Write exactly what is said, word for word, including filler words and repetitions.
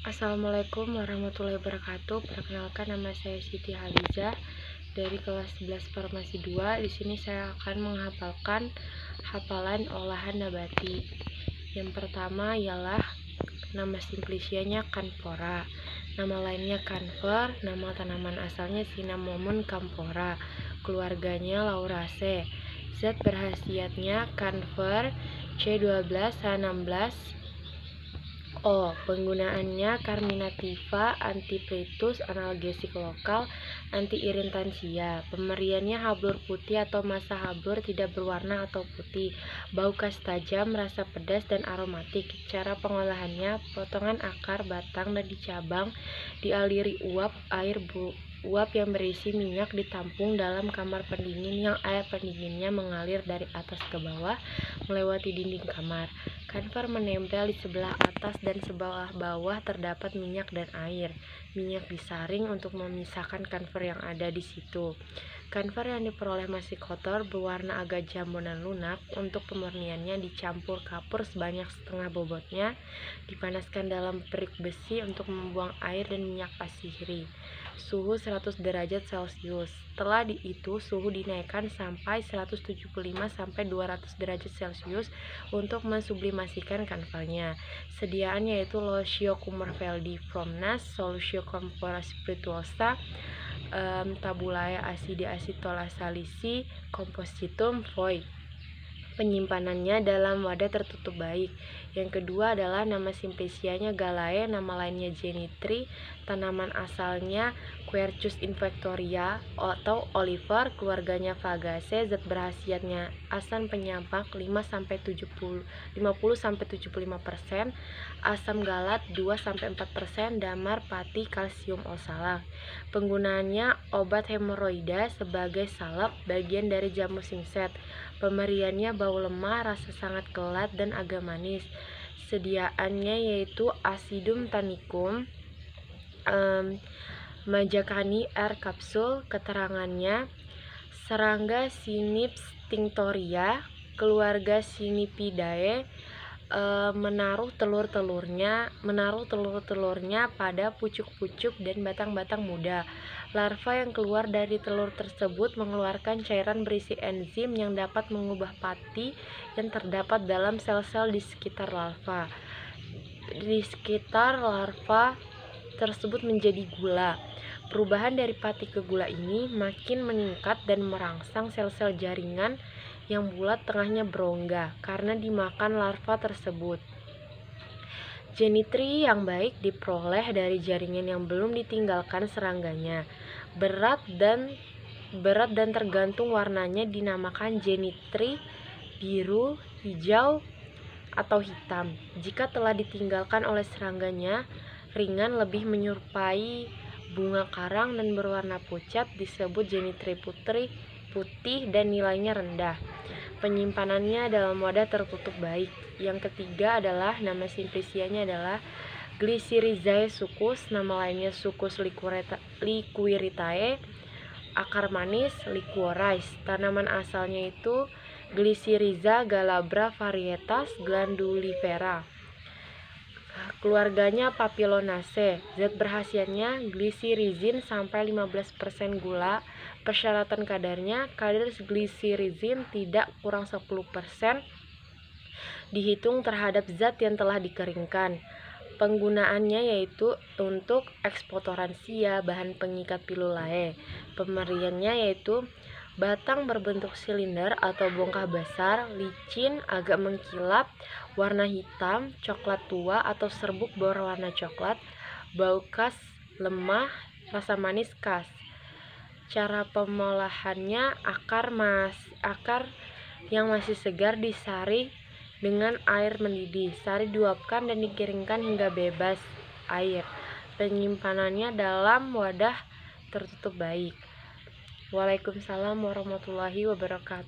Assalamualaikum warahmatullahi wabarakatuh. Perkenalkan, nama saya Siti Haliza dari kelas sebelas Farmasi dua. Di sini saya akan menghafalkan hafalan olahan nabati. Yang pertama ialah nama simplicianya Canphora, nama lainnya Camphor, nama tanaman asalnya Cinnamomum camphora, keluarganya Lauraceae. Zat berkhasiatnya Camphor, C dua belas H enam belas O. Penggunaannya carminativa, antipiretus, analgesik lokal, antiiritansia. Pemberiannya hablur putih atau massa hablur, tidak berwarna atau putih, bau khas tajam, rasa pedas dan aromatik. Cara pengolahannya: potongan akar, batang, dan dicabang, dialiri uap air bu uap yang berisi minyak ditampung dalam kamar pendingin yang air pendinginnya mengalir dari atas ke bawah melewati dinding kamar. Camphor menempel di sebelah atas dan sebelah bawah terdapat minyak dan air. Minyak disaring untuk memisahkan camphor yang ada di situ. Camphor yang diperoleh masih kotor, berwarna agak jambu dan lunak. Untuk pemurniannya dicampur kapur sebanyak setengah bobotnya, dipanaskan dalam perik besi untuk membuang air dan minyak pasiri. Suhu seratus derajat Celcius. Setelah itu suhu dinaikkan sampai seratus tujuh puluh lima sampai dua ratus derajat Celcius untuk mensublimasikan camphornya. Sediaan yaitu Lotio cumarveldi-fromnas, Solutio Camphora spirituosa, um, Tabulae acide acetola salisi, Compositum Void. Penyimpanannya dalam wadah tertutup baik. Yang kedua adalah nama simplicianya Galaea, nama lainnya Genitri, tanaman asalnya Quercus infectoria atau Oliver, keluarganya Fagaceae. Zat berkhasiatnya asam penyampak lima sampai tujuh puluh, lima puluh sampai tujuh puluh lima persen, asam galat dua sampai empat persen, damar pati kalsium oxalat. Penggunaannya obat hemoroida sebagai salep, bagian dari jamur singset. Pemberiannya bau lemah, rasa sangat kelat dan agak manis. Sediaannya yaitu Acidum tannicum, um, Majakani air kapsul. Keterangannya serangga Cynips tinctoria, keluarga Cynipidae, e, menaruh telur-telurnya menaruh telur-telurnya pada pucuk-pucuk dan batang-batang muda. Larva yang keluar dari telur tersebut mengeluarkan cairan berisi enzim yang dapat mengubah pati yang terdapat dalam sel-sel di sekitar larva. Di sekitar larva tersebut menjadi gula. Perubahan dari pati ke gula ini makin meningkat dan merangsang sel-sel jaringan yang bulat tengahnya berongga karena dimakan larva tersebut. Genitri yang baik diperoleh dari jaringan yang belum ditinggalkan serangganya. Berat dan berat dan tergantung warnanya dinamakan genitri biru, hijau, atau hitam. Jika telah ditinggalkan oleh serangganya, ringan, lebih menyerupai bunga karang dan berwarna pucat, disebut genitri putri putih dan nilainya rendah. Penyimpanannya dalam wadah tertutup baik. Yang ketiga adalah nama simplicianya adalah Glycyrrhizae sucus, nama lainnya Sucus liquiritae, akar manis Liquorice. Tanaman asalnya itu Glycyrrhiza galabra varietas glandulifera, keluarganya Papilionaceae. Zat berkhasiatnya glycyrrhizin sampai lima belas persen gula. Persyaratan kadarnya, kadar glycyrrhizin tidak kurang sepuluh persen dihitung terhadap zat yang telah dikeringkan. Penggunaannya yaitu untuk eksportoransia, bahan pengikat pilulae. Pemberiannya yaitu batang berbentuk silinder atau bongkah besar, licin, agak mengkilap, warna hitam, coklat tua atau serbuk berwarna coklat, bau khas lemah, rasa manis khas. Cara pengolahannya: akar mas akar yang masih segar disaring dengan air mendidih, sari diuapkan dan dikeringkan hingga bebas air. Penyimpanannya dalam wadah tertutup baik. Waalaikumsalam warahmatullahi wabarakatuh.